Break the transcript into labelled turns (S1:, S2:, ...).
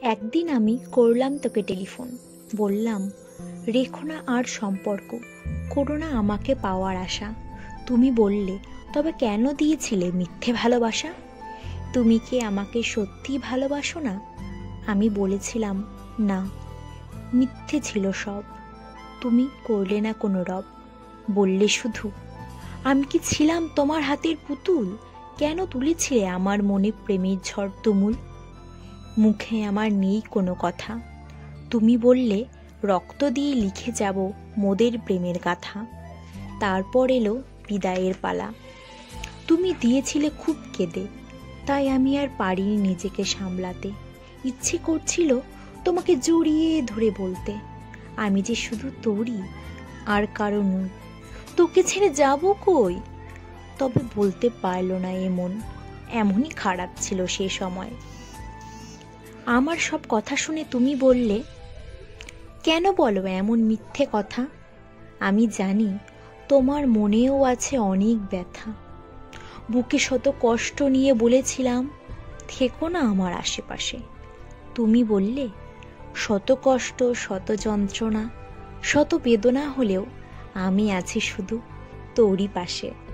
S1: একদিন আমি করলাম তোকে টেলিফোন, বললাম রেখো না আর সম্পর্ক, করো না আমাকে পাওয়ার আশা। তুমি বললে তবে কেন দিয়েছিলে মিথ্যে ভালোবাসা? তুমি কি আমাকে সত্যি ভালোবাসো না? আমি বলেছিলাম না, মিথ্যে ছিল সব। তুমি করলে না কোনো রব, বললে শুধু আমি কি ছিলাম তোমার হাতের পুতুল? কেন তুলেছিলে আমার মনে প্রেমের ঝড় তুমুল? মুখে আমার নেই কোনো কথা, তুমি বললে রক্ত দিয়ে লিখে যাব মোদের প্রেমের গাথা। তারপর এলো বিদায়ের পালা, তুমি দিয়েছিলে খুব কেঁদে, তাই আমি আর পারিনি নিজেকে সামলাতে। ইচ্ছে করছিল তোমাকে জড়িয়ে ধরে বলতে, আমি যে শুধু তোরই আর কারো নই, তোকে ছেড়ে যাব কই। তবে বলতে পারল না এমন, এমনই খারাপ ছিল সে সময়। আমার সব কথা শুনে তুমি বললে, কেন বলো এমন মিথ্যে কথা? আমি জানি তোমার মনেও আছে অনেক ব্যথা। বুকে শত কষ্ট নিয়ে বলেছিলাম থেকো না আমার আশেপাশে। তুমি বললে শত কষ্ট, শত যন্ত্রণা, শত বেদনা হলেও আমি আছি শুধু তোরই পাশে।